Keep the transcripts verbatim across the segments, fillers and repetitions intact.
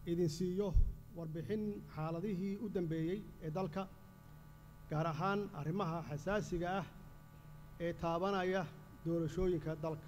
idin siiyo warbixin xaaladihii u dambeeyey ee dalka gaar ahaan arrimaha xasaasiga ah ee taabanaya doorashooyinka dalka.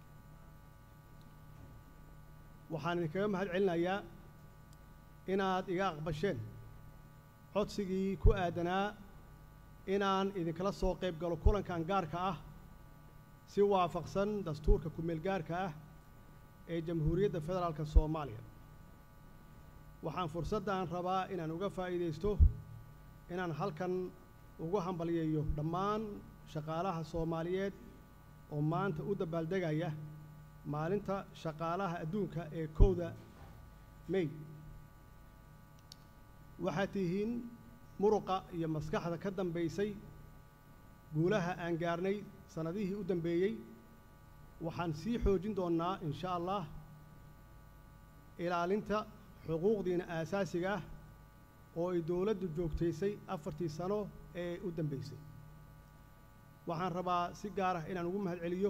waxaan idinkaga mahad celinayaa inaad iga aqbasheen codsigii ku aadanaa inaan idinkala soo qayb galo kulankan gaarka ah si waafaqsan dastuurka ku-meel gaarka ah ee Jamhuuriyadda Federaalka Soomaaliya. waxaan fursaddan rabaa inaan uga faa'iidaysto inaan halkan ugu hambalyeeyo dhammaan shaqaalaha Soomaaliyeed oo maanta u dabaaldegaya maalinta shaqaalaha adduunka ee kowda May. waxaad tihiin muruqa iyo maskaxda ka dambaysay guulaha aan gaarnay sanadihii u dambeeyey. waxaan sii xoojin doonnaa insha Allah ilaalinta xuquuqdiina aasaasiga ah oo ay dowladdu joogtaysay afartii sano ee u dambeysay. waxaan rabaa si gaar ah inaan ugu mahad celiyo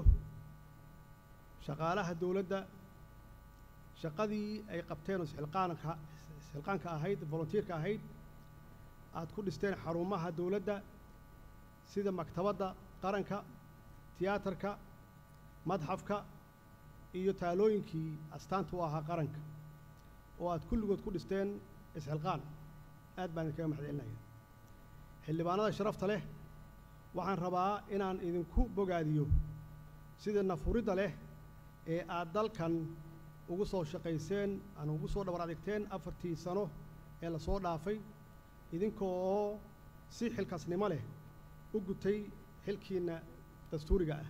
shaqaalaha dowladda shaqadii ay qabteen oo xilqaanka xilqaanka ahayd volunteerka ahayd aad ku dhisteen xarumaha dowladda sida maktabadda qaranka, tiyaatarka, madxafka iyo taalooyinkii astaanta u ahaa qaranka oo aad kulligood ku dhisteen isxilqaan. aad baan idinkaga mahad celinayaa. xildhibaanada sharafta leh waxaan rabaa inaan idinku bogaadiyo sida nafuridda leh ee aad dalkan ugu soo shaqayseen aan ugu soo dhabar adeegteen afartii sano ee la soo dhaafay idinkoo si xilkasnimo leh u gutay xilkiina dastuuriga ah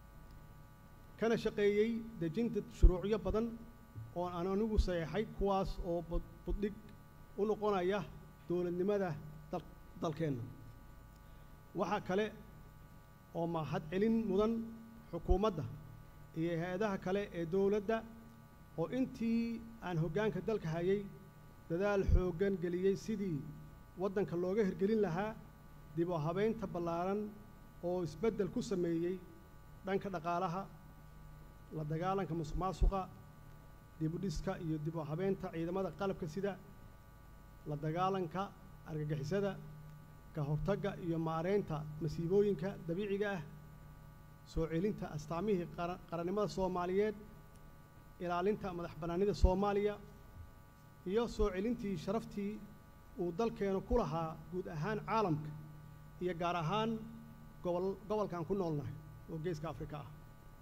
kana shaqeeyey dejinta shuruucyo badan oo aan anigu saxeexay kuwaas oo buddhig u noqonaya dowladnimada dalkeenna. waxaa kale oo mahad celin mudan xukuumadda iyo hay-adaha kale ee dowladda oo intii aan hoggaanka dalka hayay dadaal xooggan geliyey sidii waddanka looga hirgelin lahaa dib u habeynta ballaaran oo isbeddel ku sameeyey dhanka dhaqaalaha, la dagaalanka musuqmaasuqa, dib u dhiska iyo dib u habeynta ciidamada qalabka sida, la dagaalanka argagixisada, ka hortagga iyo maareynta masiibooyinka dabiiciga ah, soo celinta astaamihii qarannimada Soomaaliyeed, ilaalinta madax bannaanida Soomaaliya iyo soo celintii sharaftii uu dalkeenu ku lahaa guud ahaan caalamka iyo gaar ahaan gobol gobolkan ku noolnahay oo geeska Afrika ah.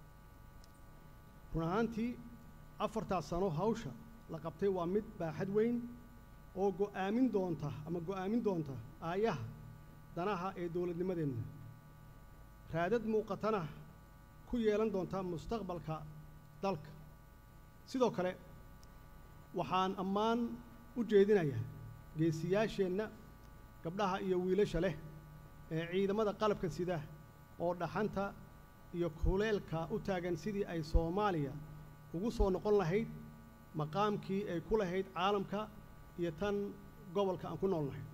run ahaantii afartaas sano hawsha la qabtay waa mid baaxad weyn oo go'aamin doonta ama go'aamin doonta aayaha danaha ee dowladnimadeenna, raadad muuqatana ku yeelan doonta mustaqbalka dalka. sidoo kale waxaan ammaan u jeedinayaa geesiyaasheenna gabdhaha iyo wiilasha leh ee ciidamada qalabka sida oo dhaxanta iyo kuleelka u taagan sidii ay Soomaaliya ugu soo noqon lahayd maqaamkii ay ku lahayd caalamka iyo tan gobolka aan ku noolnahay.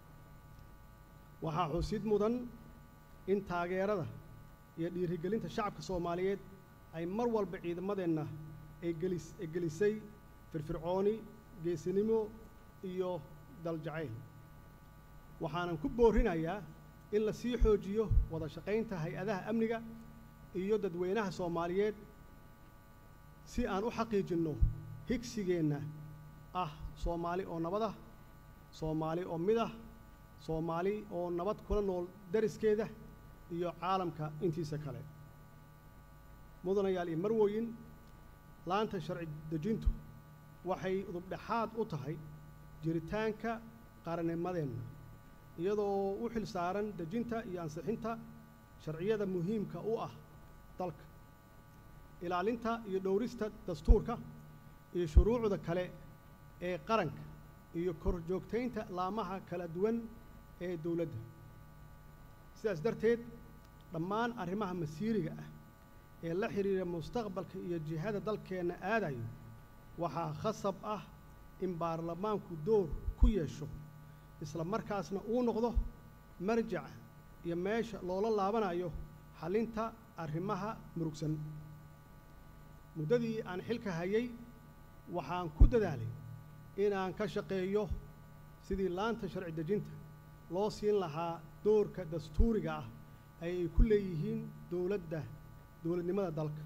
waxaa xusid mudan in taageerada iyo dhiirigelinta shacabka Soomaaliyeed ay mar walba ciidamadeenna ay gelis ay gelisay firfircooni, geesinimo iyo daljacayl. waxaanan ku boorinayaa in la sii xoojiyo wada shaqaynta hay-adaha amniga iyo dadweynaha Soomaaliyeed si aan u xaqiijinno higsigeenna ah Soomaali oo nabad ah, Soomaali oo mid ah, Soomaali oo nabad kula nool dariskeeda iyo caalamka intiisa kale. mudanayaal iyo marwooyin, laanta sharci dejintu waxay udub dhexaad u tahay jiritaanka qarannimadeenna iyadoo u xil saaran dejinta iyo ansixinta sharciyada muhiimka u ah dalka, ilaalinta iyo dhowrista dastuurka iyo shuruucda kale ee qaranka iyo kor joogtaynta laamaha kala duwan ee dowladda. sidaas darteed dhammaan arrimaha masiiriga ah ee la xiriira mustaqbalka iyo jihada dalkeenna aadayo waxaa khasab ah in baarlamaanku door ku yeesho isla markaasna uu noqdo marjac iyo meesha loola laabanayo xalinta arrimaha murugsan. muddadii aan xilka hayay waxaan ku dadaalay inaan ka shaqeeyo sidii laanta sharci dejinta loo siin lahaa doorka dastuuriga ah ay ku leeyihiin dowladda dowladnimada dalka.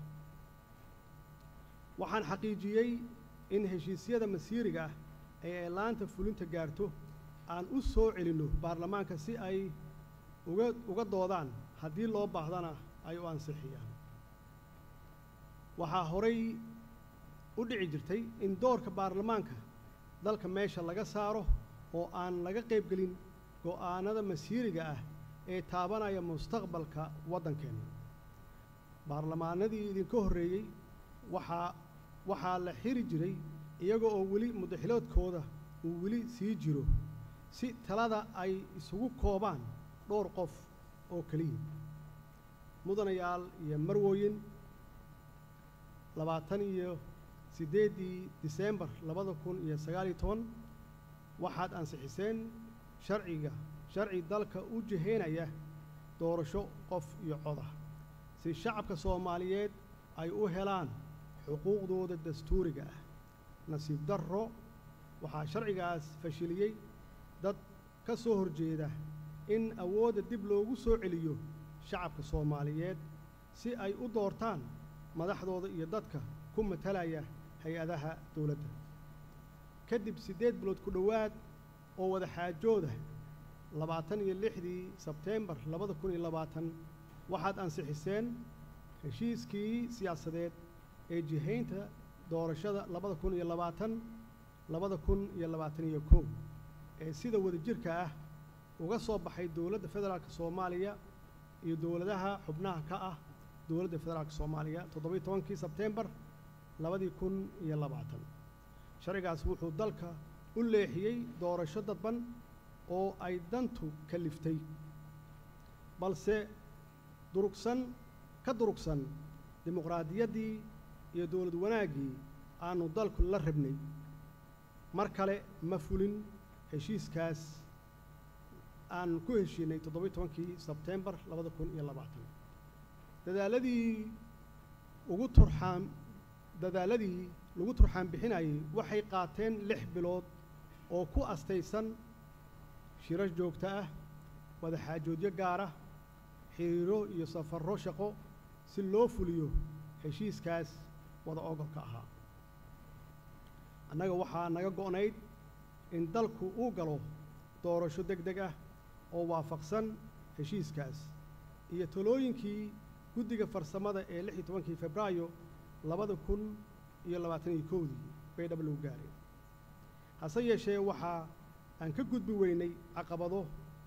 waxaan xaqiijiyey in heshiisyada masiiriga ah ee ay laanta fulinta gaarto aan u soo celinno baarlamaanka si ay uga uga doodaan haddii loo baahdana ay u ansixiyaan. waxaa horay u dhici jirtay in doorka baarlamaanka dalka meesha laga saaro oo aan laga qaybgelin go'aanada masiiriga ah ee taabanaya mustaqbalka waddankeenna. baarlamaanadii idinka horreeyey waxaa waxaa la xiri jiray iyaga oo weli muddaxiloodkooda uu weli sii jiro si talada ay isugu koobaan dhowr qof oo keliya. mudanayaal iyo marwooyin, labaatan iyo siddeeddii diseembar labada kun iyo sagaal iyo toban waxaad ansixiseen sharciga sharci dalka u jihaynaya doorasho qof iyo cod ah si shacabka Soomaaliyeed ay u helaan xuquuqdooda dastuuriga ah. nasiib darro waxaa sharcigaas fashiliyey dad ka soo horjeeda in awoodda dib loogu soo celiyo shacabka Soomaaliyeed si ay u doortaan madaxdooda iyo dadka ku matalaya hay-adaha dowladda. kadib siddeed bilood ku dhowaad oo wada xaajooda labaatan iyo lixdii sebteembar labada kun iyo labaatan waxaad ansixiseen heshiiskii siyaasadeed ee jihaynta doorashada labada kun iyo labaatan labada kun iyo labaatan iyo kow ee sida wadajirka ah uga soo baxay dowladda federaalka Soomaaliya iyo dowladaha xubnaha ka ah dowladda federaalka Soomaaliya toddoba iyo tobankii sebteembar labada kun iyo labaatan. sharcigaas wuxuu dalka u leexiyey doorasho dadban oo ay dantu kaliftay balse durugsan ka durugsan dimuqraadiyaddii iyo dowlad wanaaggii aanu dalku la rabnay. mar kale ma fulin heshiiskaas aan ku heshiinay toddoba iyo tobankii sebteembar labada kun iyo labaatan. dadaaladii ugu turxaan dadaaladii lagu turxaan bixinayay waxay qaateen lix bilood oo ku astaysan shirar joogto ah, wada xaajoodyo gaar ah, xiriiro iyo safarro shaqo si loo fuliyo heshiiskaas wada ogolka ahaa. annaga waxaa naga go'nayd in dalku uu galo doorasho deg deg ah oo waafaqsan heshiiskaas iyo talooyinkii guddiga farsamada ee lix iyo tobankii febraayo labada kun iyo labaatan iyo kowdii bay dhab lagu gaaray. hase yeeshee waxaa aan ka gudbi weynay caqabado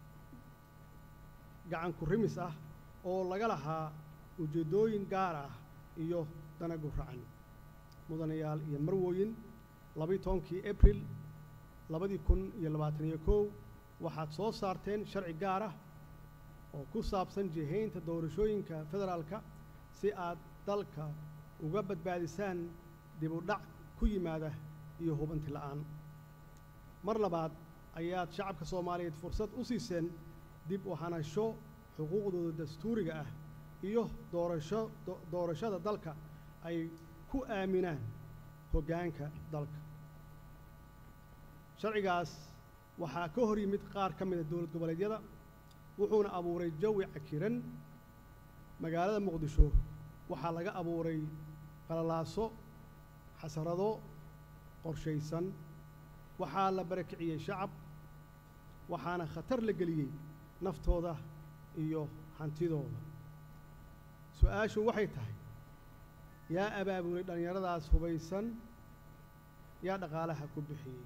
gacan ku rimis ah oo laga lahaa ujeeddooyin gaar ah iyo dana guracan. mudanayaal iyo marwooyin, laba iyo tobankii abril labadii kun iyo labaatan iyo kow waxaad soo saarteen sharci gaar ah oo ku saabsan jihaynta doorashooyinka federaalka si aad dalka uga badbaadisaan dib u dhac ku yimaada iyo hubanti la'aan. mar labaad ayaad shacabka Soomaaliyeed fursad u siiseen dib u hanasho xuquuqdooda dastuuriga ah iyo doorasho doorashada dalka ay ku aaminaan hoggaanka dalka. sharcigaas waxaa ka hor yimid qaar ka mid a dowlad goboleedyada wuxuuna abuuray jawi cakiran. magaalada muqdisho waxaa laga abuuray qalalaaso, xasarado qorshaysan, waxaa la barakiciyey shacab, waxaana khatar la geliyey naftooda iyo hantidooda. su-aashu waxay tahay yaa abaabulay dhallinyaradaas hubaysan, yaa dhaqaalaha ku bixiyey?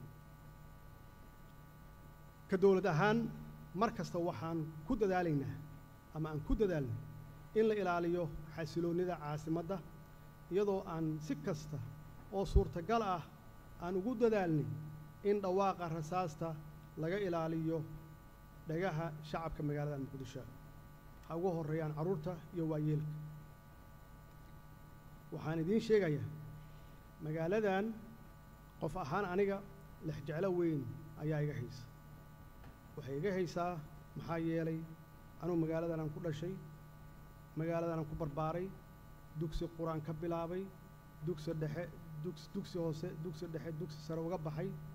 ka dowlad ahaan mar kasta waxaan ku dadaalaynaa ama aan ku dadaalnay in la ilaaliyo xasiloonnida caasimadda iyadoo aan si kasta oo suurtagal ah aan ugu dadaalnay in dhawaaqa rasaasta laga ilaaliyo dhagaha shacabka magaalada muqdisho ha ugu horreeyaan carruurta iyo waayeelka. waxaan idiin sheegayaa magaaladan qof ahaan aniga lexjeclo weyn ayaa iga haysa. waxay iga haysaa maxaa yeelay anugu magaaladan aan ku dhashay, magaaladan aan ku barbaaray, dugsi quraan ka bilaabay, dugsi dhexe dugsi dugsi hoose dugsi dhexe dugsi sare uga baxay,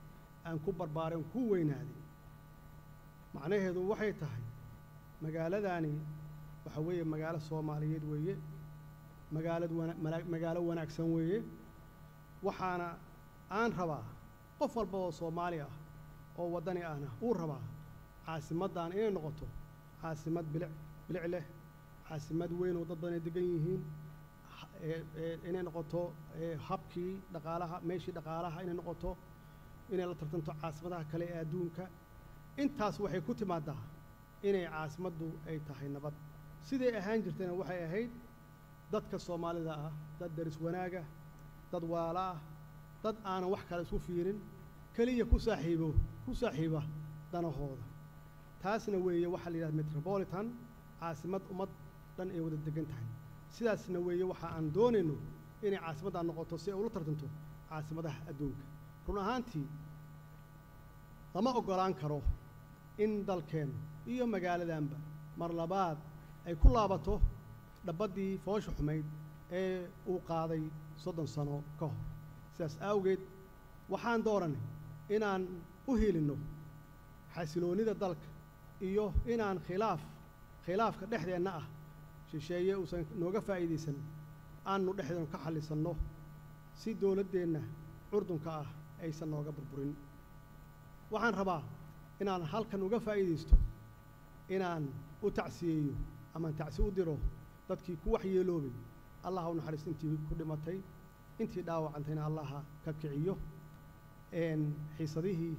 aan ku barbaarin ku weynaaday macnaheedu waxay tahay magaaladani waxa weeye magaalo Soomaaliyeed weeye magaalad magaalo wanaagsan weeye waxaana aan rabaa qof walba oo Soomaali ah oo wadani ahna uu rabaa caasimadan inay noqoto caasimad bilic bilic leh caasimad weyn oo dad badan degan yihiin inay noqoto habkii dhaqaalaha meeshii dhaqaalaha inay noqoto inay la tartanto caasimadaha kale ee adduunka intaas waxay ku timaadaa inay caasimaddu ay tahay nabad sidee ahaan jirtayna waxay ahayd dadka Soomaalida ah dad daris wanaaga dad waala ah dad aan wax kale isku fiirin kaliya ku saaxiibo ku saaxiiba danahooda taasna weeye waxa la yiraahdo metropolitan caasimad ummad dhan ay wada degan tahay sidaasna weeye waxa aan doonayno inay caasimadda noqoto si ay ula tartanto caasimadaha adduunka run ahaantii lama ogolaan karo in dalkeen iyo magaaladanba mar labaad ay ku laabato dhabbadii foosha xumayd ee uu qaaday soddon sano ka hor sidaas awgeed waxaan dooranay inaan u helino xasiloonida dalka iyo inaan khilaaf khilaafka dhexdeenna ah shisheeye uusan nooga faa'iideysan aanu dhexdeena ka xallisanno si dowladeenna curdunka ah aysan nooga burburin waxaan rabaa inaan halkan uga faa'iideysto inaan u tacsiyeeyo ama tacsi u diro dadkii ku waxyeeloobay allah u naxariisto intii ku dhimatay intii dhaawacantayna allah ka kiciyo een xiisadihii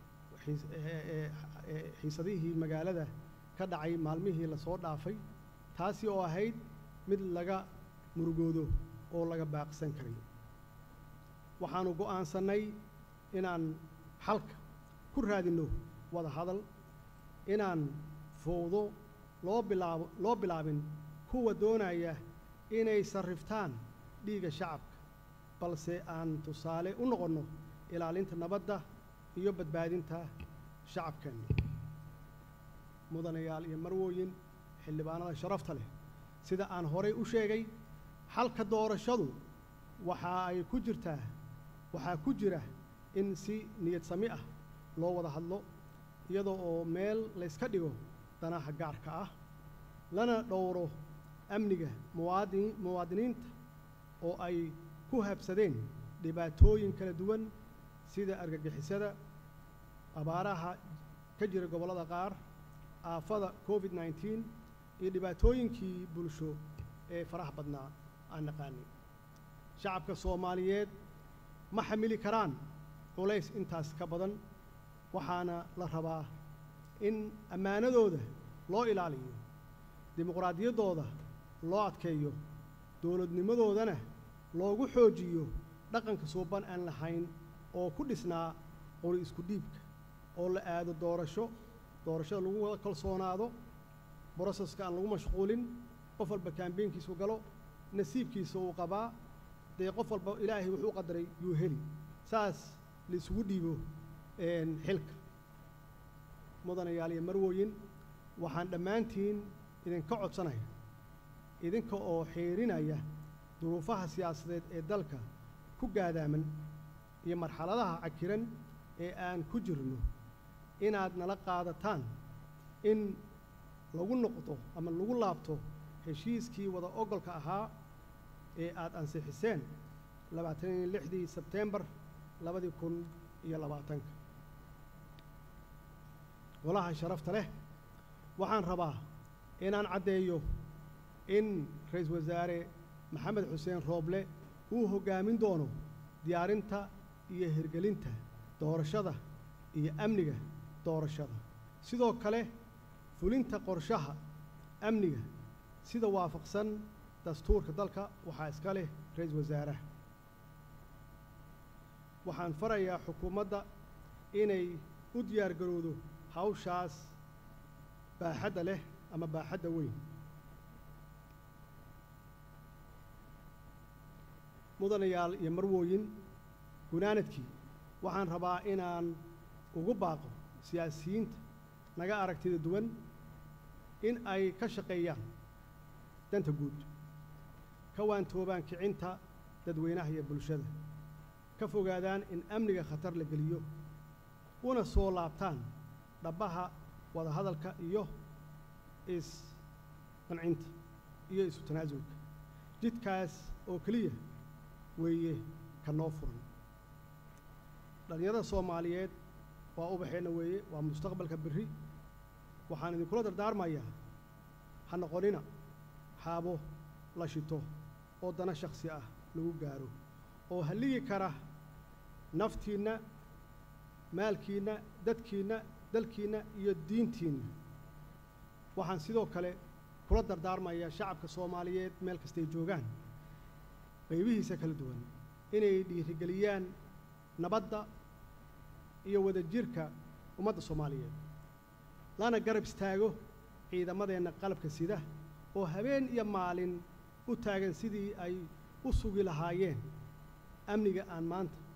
xiisadihii magaalada ka dhacay maalmihii la soo dhaafay taasi oo ahayd mid laga murugoodo oo laga baaqsan karay waxaanu go'aansanay inaan xalka ku raadino wada hadal inaan fowdo loo bilaabo loo bilaabin kuwa doonaya inay sarriftaan dhiiga shacabka balse aan tusaale u noqono ilaalinta nabadda iyo badbaadinta shacabkeena mudanayaal iyo marwooyin xildhibaanada sharafta leh sida aan horey u sheegay xalka doorashadu waxa ay ku jirtaa waxaa ku jira in si niyad sami ah loo wada hadlo iyadoo oo meel la iska dhigo danaha gaarka ah lana dhowro amniga muwaadin muwaadiniinta oo ay ku habsadeen dhibaatooyin kala duwan sida argagixisada abaaraha ka jira gobollada qaar aafada covid nineteen iyo dhibaatooyinkii bulsho ee faraha badnaa aan naqaanay shacabka Soomaaliyeed ma xamili karaan culays intaas ka badan waxaana la rabaa in ammaanadooda loo ilaaliyo dimuqraadiyaddooda loo adkeeyo dowladnimadoodana loogu xoojiyo dhaqanka suuban aan lahayn oo ku dhisnaa qori isku dhiibka oo la aado doorasho doorashada lagu wada kalsoonaado boroseska aan lagu mashquulin qof walba kaambeynkiisu galo nasiibkiisa uu qabaa dee qof walba ilaahay wuxuu qadaray yuu heli saas la isugu dhiibo xilka mudanayaal iyo marwooyin waxaan dhammaantiin idinka codsanaya idinka oo xeerinaya duruufaha siyaasadeed ee dalka ku gaadaaman iyo marxaladaha cakiran ee aan ku jirno inaad nala qaadataan in lagu noqdo ama lagu laabto heshiiskii wada ogolka ahaa ee aad ansixiseen labaatan iyo lixdii sebtembar labadii kun iyo labaatanka golaha sharafta leh waxaan rabaa inaan caddeeyo in ra-iisul wasaare maxamed xuseen rooble uu hoggaamin doono diyaarinta iyo hirgelinta doorashada iyo amniga doorashada sidoo kale fulinta qorshaha amniga sida waafaqsan dastuurka dalka waxaa iska leh ra-iisul wasaaraha waxaan farayaa xukuumadda inay u diyaar garowdo hawshaas baaxadda leh ama baaxadda weyn mudanayaal iyo marwooyin gunaanadkii waxaan rabaa inaan ugu baaqo siyaasiyiinta naga aragtida duwan in ay ka shaqeeyaan danta guud ka waantoobaan kicinta dadweynaha iyo bulshada ka fogaadaan in amniga khatar la geliyo una soo laabtaan dhabbaha wada hadalka iyo is qancinta iyo isu tanaasulka jidkaas oo keliya weeye ka noo furan dhalinyarada Soomaaliyeed waa ubaxeena weeye waa mustaqbalka berri waxaan idinkula dardaarmayaa ha noqonina xaabo la shito oo dana shakhsi ah lagu gaaro oo haligi kara naftiina maalkiina dadkiina dalkiina iyo diintiina waxaan sidoo kale kula dardaarmayaa shacabka Soomaaliyeed meel kasta ay joogaan qaybihiisa kala duwan inay dhiirigeliyaan nabadda iyo wadajirka ummadda Soomaaliyeed lana garab istaago ciidamadeena qalabka sida oo habeen iyo maalin u taagan sidii ay u sugi lahaayeen amniga aan maanta